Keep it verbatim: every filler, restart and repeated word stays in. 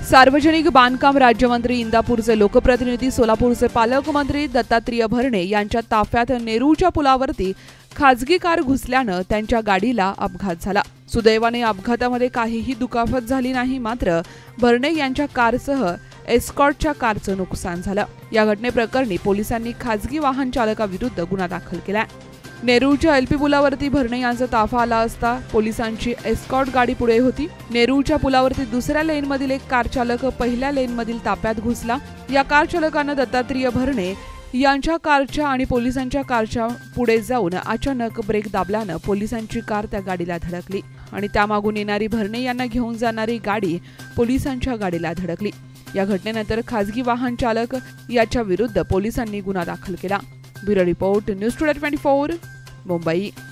सार्वजनिक बांधकाम राज्यमंत्री, इंदापूरचे लोकप्रतिनिधी, सोलापूरचे पालकमंत्री दत्तात्रेय भरणे यांच्या ताफ्यात नेरूळच्या पुलावरती खासगी कार घुसल्यानं त्यांच्या गाडीला अपघात झाला। सुदैवाने अपघातामध्ये काहीही दुखापत झाली नाही, मात्र भरणे यांच्या कारसह एस्कॉर्टच्या कारचं नुकसान झालं। या घटनेप्रकरणी पोलिसांनी खासगी वाहन चालकाविरुद्ध गुन्हा दाखल केलाय। नेरूळच्या एलपी पुलावरती भरणे यांचा ताफा आला असता पोलिसांची एस्कॉर्ट गाडी पुढे होती। नेरूळच्या पुलावरती दुसऱ्या लेनमधील एक कार चालक पहिल्या लेनमधील ताफ्यात घुसला। या कार चालकानं दत्तात्रेय भरणे यांच्या कारच्या आणि पोलिसांच्या कारच्या पुढे जाऊन अचानक ब्रेक दाबल्यानं पोलिसांची कार त्या गाडीला धडकली आणि त्यामागून येणारी भरणे यांना घेऊन जाणारी गाडी पोलिसांच्या गाडीला धडकली। या घटनेनंतर खासगी वाहन चालक याच्या विरुद्ध पोलिसांनी गुन्हा दाखल केला। Bureau report, news today twenty four, Mumbai.